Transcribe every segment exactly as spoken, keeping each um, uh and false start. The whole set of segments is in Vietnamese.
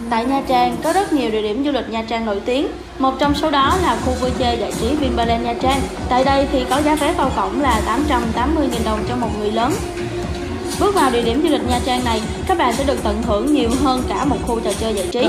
Tại Nha Trang có rất nhiều địa điểm du lịch Nha Trang nổi tiếng. Một trong số đó là khu vui chơi giải trí Vinpearl Nha Trang. Tại đây thì có giá vé vào cổng là tám trăm tám mươi nghìn đồng cho một người lớn. Bước vào địa điểm du lịch Nha Trang này, các bạn sẽ được tận hưởng nhiều hơn cả một khu trò chơi giải trí.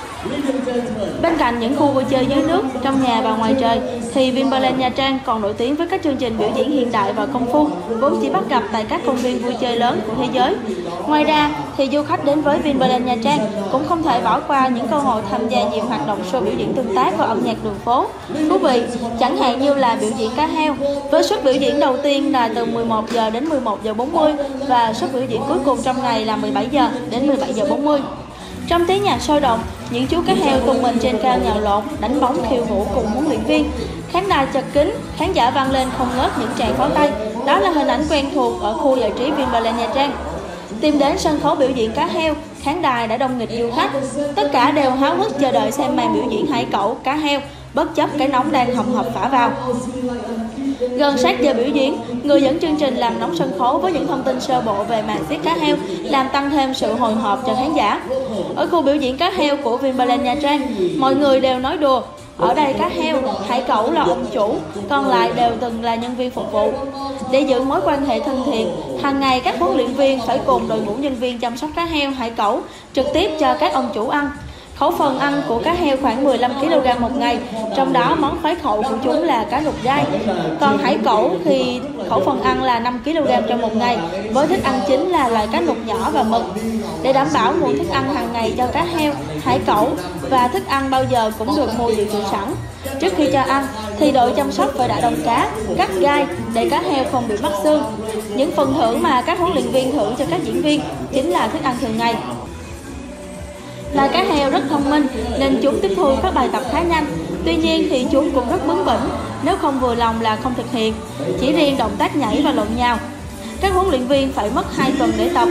Bên cạnh những khu vui chơi dưới nước, trong nhà và ngoài trời, thì Vinpearl Nha Trang còn nổi tiếng với các chương trình biểu diễn hiện đại và công phu, vốn chỉ bắt gặp tại các công viên vui chơi lớn của thế giới. Ngoài ra, thì du khách đến với Vinpearl Nha Trang cũng không thể bỏ qua những cơ hội tham gia nhiều hoạt động show biểu diễn tương tác và âm nhạc đường phố thú vị, chẳng hạn như là biểu diễn cá heo, với suất biểu diễn đầu tiên là từ mười một giờ đến mười một giờ bốn mươi và suất biểu diễn cuối cùng trong ngày là mười bảy giờ đến mười bảy giờ bốn mươi. Trong tiếng nhạc sôi động, những chú cá heo tung mình trên cao nhào lộn, đánh bóng khiêu vũ cùng huấn luyện viên. Khán đài chật kín, khán giả vang lên không ngớt những tràng pháo tay. Đó là hình ảnh quen thuộc ở khu giải trí Vinpearl Nha Trang. Tìm đến sân khấu biểu diễn cá heo, khán đài đã đông nghịt du khách. Tất cả đều háo hức chờ đợi xem màn biểu diễn hải cẩu, cá heo, bất chấp cái nóng đang hầm hập phả vào. Gần sát giờ biểu diễn, người dẫn chương trình làm nóng sân khấu với những thông tin sơ bộ về màn xiết cá heo, làm tăng thêm sự hồi hộp cho khán giả. Ở khu biểu diễn cá heo của Vinpearl Nha Trang, mọi người đều nói đùa, ở đây cá heo, hải cẩu là ông chủ, còn lại đều từng là nhân viên phục vụ. Để giữ mối quan hệ thân thiện, hàng ngày các huấn luyện viên phải cùng đội ngũ nhân viên chăm sóc cá heo, hải cẩu trực tiếp cho các ông chủ ăn. Khẩu phần ăn của cá heo khoảng mười lăm ki lô gam một ngày, trong đó món khoái khẩu của chúng là cá nục gai. Còn hải cẩu thì khẩu phần ăn là năm ki lô gam trong một ngày, với thức ăn chính là loại cá nục nhỏ và mực. Để đảm bảo nguồn thức ăn hàng ngày cho cá heo, hải cẩu và thức ăn bao giờ cũng được mua dự trữ sẵn. Trước khi cho ăn thì đội chăm sóc phải đã đông cá, cắt gai để cá heo không bị mắc xương. Những phần thưởng mà các huấn luyện viên thưởng cho các diễn viên chính là thức ăn thường ngày. Loài cá heo rất thông minh nên chúng tiếp thu các bài tập khá nhanh. Tuy nhiên thì chúng cũng rất bướng bỉnh, nếu không vừa lòng là không thực hiện. Chỉ riêng động tác nhảy và lộn nhào, các huấn luyện viên phải mất hai tuần để tập.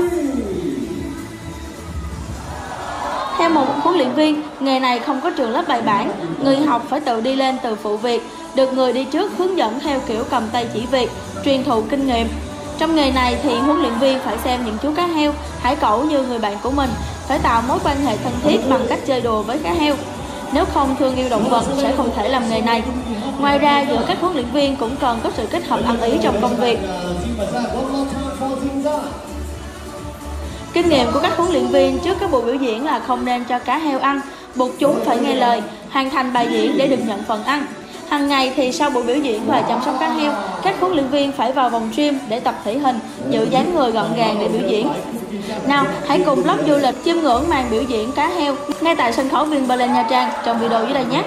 Theo một huấn luyện viên, nghề này không có trường lớp bài bản, người học phải tự đi lên từ phụ việc, được người đi trước hướng dẫn theo kiểu cầm tay chỉ việc, truyền thụ kinh nghiệm. Trong nghề này thì huấn luyện viên phải xem những chú cá heo, hải cẩu như người bạn của mình, phải tạo mối quan hệ thân thiết bằng cách chơi đùa với cá heo. Nếu không thương yêu động vật sẽ không thể làm nghề này. Ngoài ra, giữa các huấn luyện viên cũng cần có sự kết hợp ăn ý trong công việc. Kinh nghiệm của các huấn luyện viên trước các buổi biểu diễn là không nên cho cá heo ăn, buộc chúng phải nghe lời, hoàn thành bài diễn để được nhận phần ăn. Hàng ngày thì sau buổi biểu diễn và chăm sóc cá heo, các huấn luyện viên phải vào vòng gym để tập thể hình, giữ dáng người gọn gàng để biểu diễn. Nào, hãy cùng blog du lịch chiêm ngưỡng màn biểu diễn cá heo ngay tại sân khấu Vinpearl Nha Trang trong video dưới đây nhé.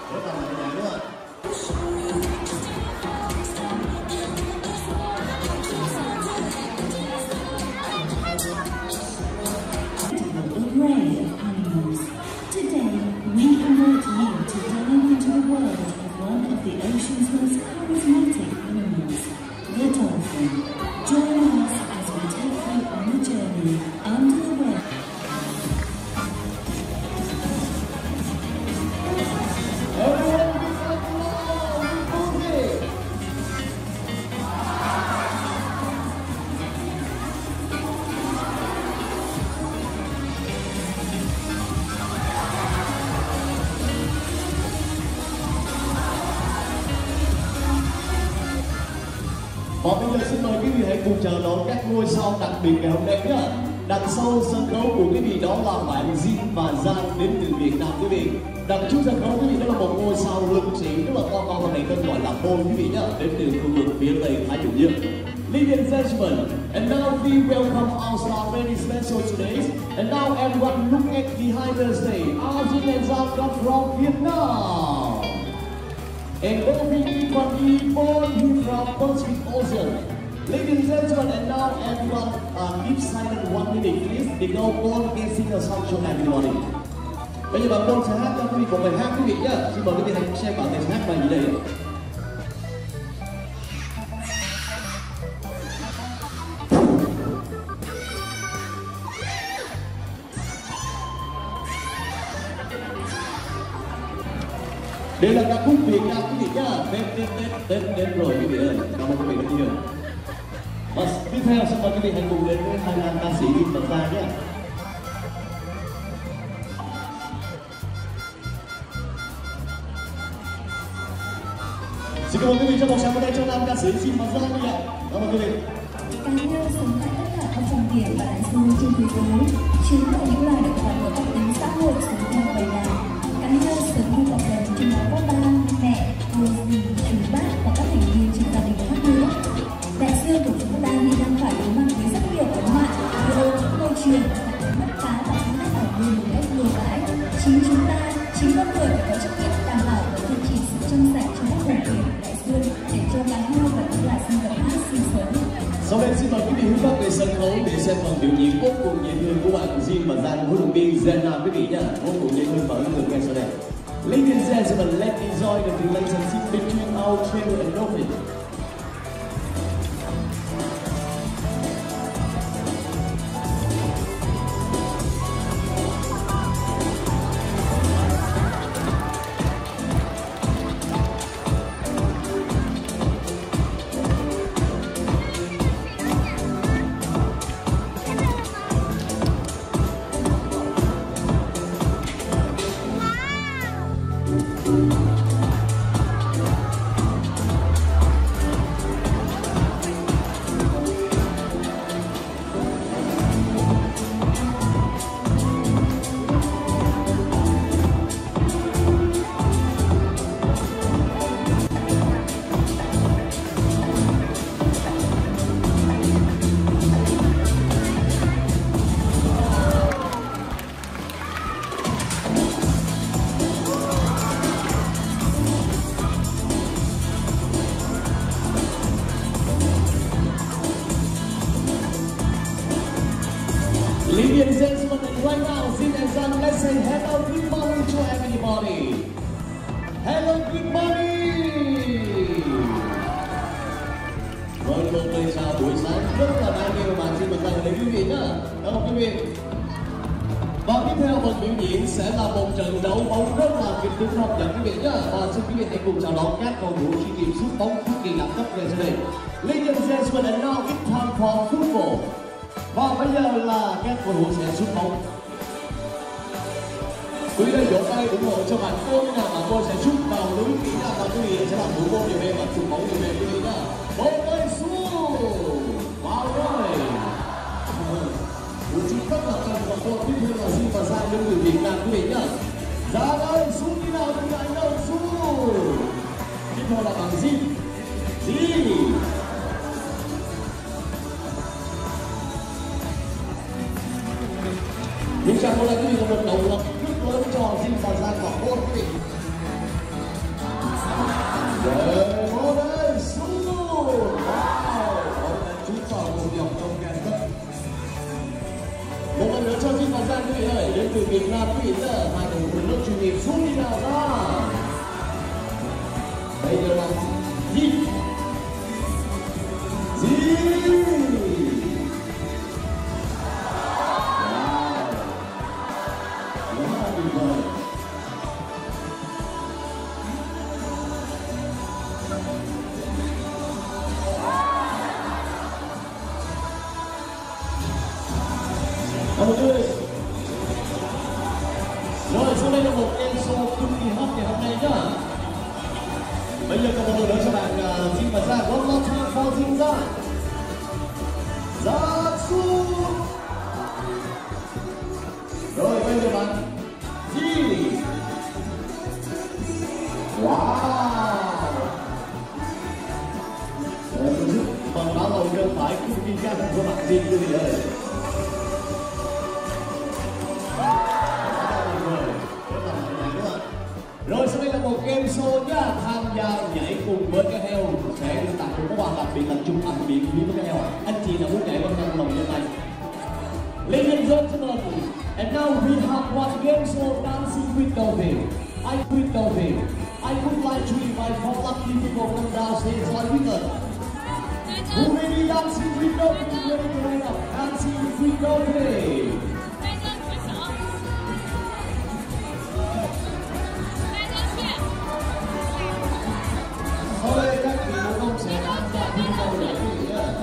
Và bây giờ xin mời quý vị hãy cùng chờ đón các ngôi sao đặc biệt ngày hôm nay nhé. Đằng sau sân khấu của quý vị đó là bạn Jin và Giang đến từ Việt Nam quý vị. Đằng trước sân khấu quý vị đó là một ngôi sao lực sĩ rất là to con hôm nay tên gọi là Bôn quý vị nhé, đến từ khu vực phía Tây Thái Bình Dương. Ladies and gentlemen, and now we welcome our star very special today. And now everyone look at behind the stage. Jin and Giang come from Vietnam. And Ovi from Ipoh from Pacific Ocean. Ladies and gentlemen, and now everyone uh, keep silent one minute please. Because Paul can sing a song to everybody. Bây giờ bạn Paul sẽ hát cho quý vị một bài hát quý vị nhé. Xin mời quý vị hãy xem bạn sẽ hát bài gì đây. Đây là ca khúc Việt Nam quý vị nhá. Đến đến đến đến đến rồi quý vị ơi. Cảm ơn quý vị rất nhiều. Và tiếp theo xin mời quý vị hãy cùng đến với hai nam ca sĩ Vin và Giang nhé. Xin cảm ơn quý vị cho một tràng tay cho nam ca sĩ Jin và Giang đi ạ. Cảm ơn quý vị. Cá heo sống tại tất cả các vùng biển và đại dương trên thế giới. Chúng là những loài động vật có đặc tính xã hội sống theo bầy đàn. Cá heo sống như cộng đồng trong đó có ba, mẹ, cô, dì, chú bác và các thành viên trong gia đình khác nữa. Đại dương của chúng ta hiện đang phải đối mặt với rất nhiều vấn nạn như ô nhiễm môi trường, mất cá và khai thác tài nguyên một cách bừa bãi. Chính chúng ta, chính con người phải có trách nhiệm đảm bảo và duy trì sự trong sạch trong các vùng biển đại dương để cho cá heo và những loài sinh vật khác sinh sống. Sau đây xin mời quý vị hướng về sân khấu để xem phần biểu diễn vô cùng dễ thương của bạn Jin và Giang, huấn luyện viên Zena quý vị nhé. Vô cùng dễ thương và ấn tượng ngay sau đây. Ladies and gentlemen, let's enjoy the relationship between our trainer and Robin. Ladies and gentlemen, and right now, Jin and Zang, let's say hello, good morning to everybody. Hello, good morning. Vâng, một lời chào buổi sáng rất là đáng yêu mà xin mời toàn thể quý vị nhé. Cảm ơn quý vị. Và tiếp theo phần biểu diễn sẽ là một trận đấu bóng rất là kịch tính hấp dẫn quý vị nhé. Và xin quý vị hãy cùng chào đón các cầu thủ chuyên nghiệp sút bóng cực kỳ đẳng cấp ngay sau đây. Ladies and gentlemen, and now it's time for football. Và bây giờ là các cầu thủ sẽ sút bóng. Quý vị vỗ tay ủng hộ cho bạn cô nào mà cô sẽ sút vào lưới kỹ nào và quý vị sẽ làm thủ môn điều về và sút bóng điều về quý vị nhá. Một tay sút vào rồi. Vị trí rất là cần và cô tiếp theo là Jin và Giang đến từ Việt Nam quý vị nhá. Ra đây sút đi nào quý vị anh đâu sút. Tiếp theo là bằng Jin. Jin. Những chàng một lần quý vị có một động lực rất lớn cho Jin và Giang và cô quý vị. Rồi, vô đây, sút. Wow, bóng đã trúng vào một dọc trong gan đất. Một lần nữa cho Jin và Giang quý vị ơi, đến từ Việt Nam quý vị nhá. Hai cầu thủ lớp chuyên nghiệp sút đi nào ra. Bây giờ là Jin. Jin. Rồi, sau đây là một game show cực kỳ hot ngày hôm nay nhá. Bây giờ có một lần nữa cho bạn Jin và Giang. One more time for Jin Giang. Giang sút. Rồi, bây giờ bạn Jin. Wow. Bằng đá lầu chân phải cực kỳ cao của bạn Jin quý vị ơi. Rồi sau đây là một game show nhá, tham gia nhảy cùng với cá heo sẽ được tặng một món quà đặc biệt là chung ăn miễn phí với cá heo. Anh chị nào muốn nhảy bên thân lòng trên tay. Ladies and gentlemen, and now we have one game show dancing with dolphin. I with dolphin. I would like to invite four lucky people come downstairs join with us. Who may be dancing with dolphin? Ready to line up, dancing with dolphin. Sau đây các vị vũ công sẽ tham gia thi đấu để quý vị nhé.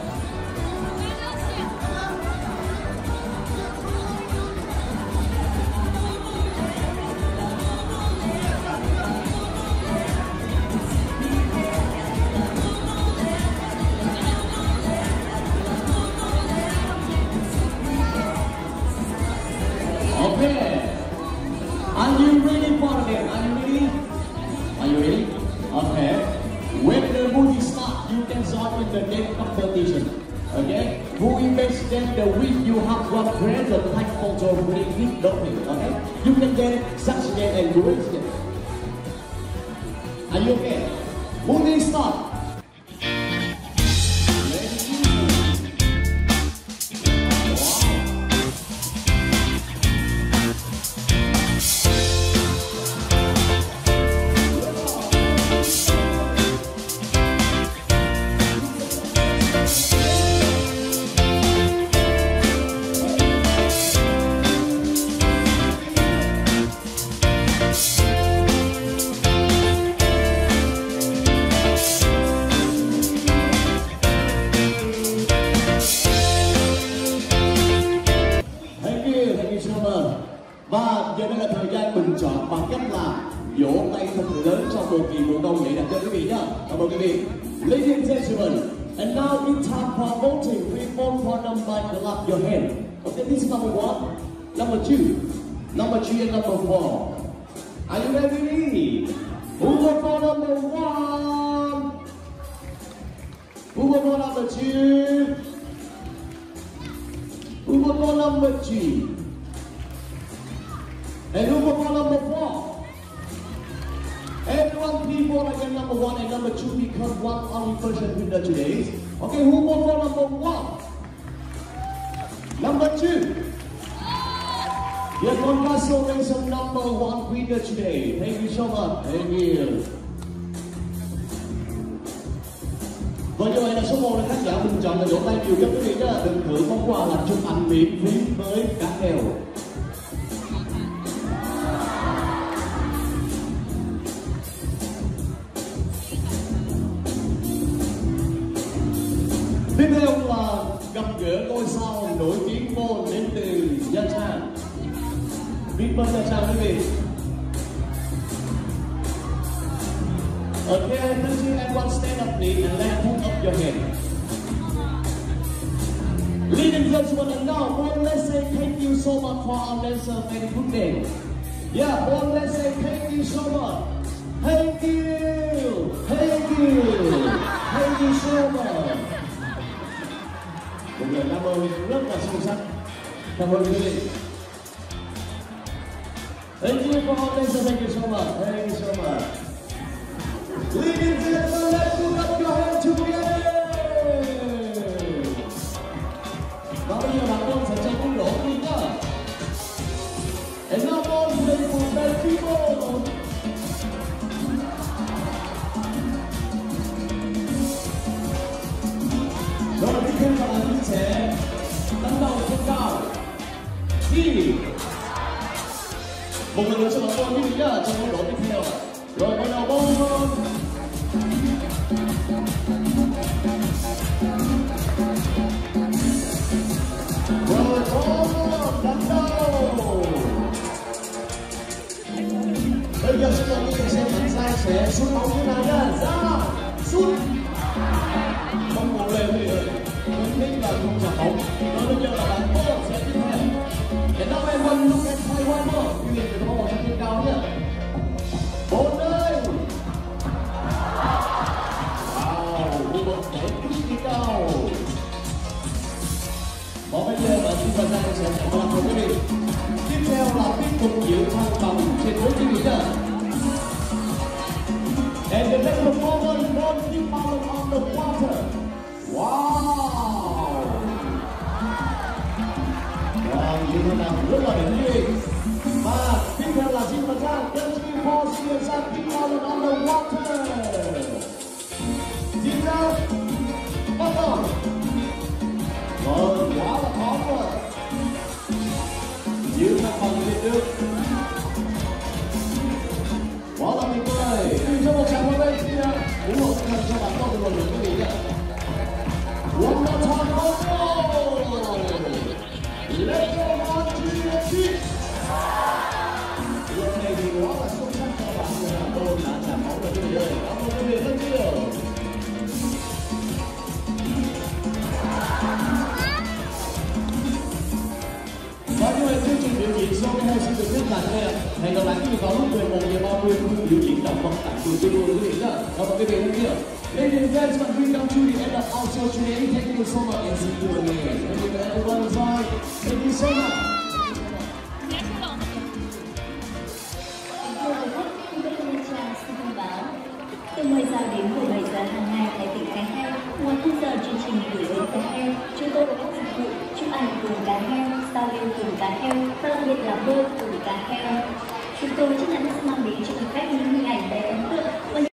competition. Okay? Who makes them the win, you have one present take photo with it doping. Okay? You can get such game and rules. Are you okay? Movie start. Và giờ đây là thời gian bình chọn bằng cách là vỗ tay thật lớn trong một kỳ mùa công vậy đặt cho quý vị nhá. Cảm ơn quý vị. Ladies and gentlemen, and now it's time for voting. We vote for number, clap your hand. Okay, this is number one, number two, number three, and number four. Are you ready? Who vote for number one? Who vote for number two? Who vote for number three? And who vote for number four? Everyone, people again, number one and number two become one only person winner today. Okay, who vote for number one? Number two. Yes, congratulations, number one winner today. Thank you so much. Thank you. Và như vậy là số một là khán giả bình chọn là vỗ tay nhiều nhất quý vị nhá. Được thưởng món quà là chụp ảnh miễn phí với cá heo. Tiếp theo là gặp gỡ ngôi sao nổi tiếng vô đến từ Nha Trang. Vinpearl Nha Trang quý vị. Okay, thank you everyone stand up please and let put up your hand. Ladies and gentlemen, and now one let's say thank you so much for our dancer very good day. Yeah, one let's say thank you so much. Thank you, thank you, thank you so much. Một lời cảm ơn rất là sâu sắc. Cảm ơn quý vị. Thank you for all this, thank you so much. Thank you so much. Ladies and gentlemen, let's put up your hands together. Và bây giờ bạn con sẽ chơi cung lỗ đi nhá. And now on to the best people. Rồi tiếp theo là bạn sẽ đánh đầu trên cao. Đi. Một lần nữa cho bạn con quý vị nhá, trong cung lỗ tiếp theo. Rồi bắt đầu bông hơn. Rồi bông đánh đầu. Bây giờ sẽ là những xem anh sai sẽ sút bóng như nào nha. Ra, sút. Bóng ngủ lên thì mình biết là không chạm bóng. Rồi bây giờ là bạn bông sẽ tiếp theo. Để nó em vẫn lúc em thay hoa mơ. Quý vị phải có một trong trên cao nhá. Bốn ơi. Wow, khu vực để kích đi cao. Và bây giờ là chúng ta sẽ sẽ làm một cái gì. Tiếp theo là tiếp tục giữ thăng bằng trên đối quý vị nhá. And the next performance will keep out on the water. Wow. Wow, như thế nào rất là đỉnh quý vị. Và tiếp theo là Jin và Giang, Jin for Jin Giang keep out on the water. Jin Giang, bắt đầu. Vâng, quá là khó rồi. Giữ thăng bằng trên nước. Quá là tuyệt vời. Xin cho một tràng pháo tay xin ủng hộ tinh thần cho bạn con một lần nữa quý vị nhé. One more time, go go. Let's go on to the beach. Lần này thì quá là xuất sắc cho bạn người làm tôi đã trả máu rồi quý vị ơi. Cảm ơn quý vị rất nhiều. Và như vậy chương trình biểu diễn show hôm nay xin được kết thúc tại đây. Hẹn gặp lại quý vị vào lúc mười một giờ ba mươi buổi biểu diễn động vật tại trường Tuyên Quang quý vị nhé. Cảm ơn quý vị rất nhiều. Ladies and gentlemen, we come to the end of our show today. Thank you so much and see you again. Thank you everyone. Thank you so much. Từ mười giờ đến mười bảy giờ hàng ngày tại tỉnh Cái Heo, ngoài khung giờ chương trình gửi đến Cái Heo, chúng tôi có các dịch vụ chụp ảnh cùng cá heo, giao lưu cùng cá heo, và đặc biệt là bơi cùng cá heo. Chúng tôi chắc chắn sẽ mang đến cho du khách những hình ảnh đầy ấn tượng.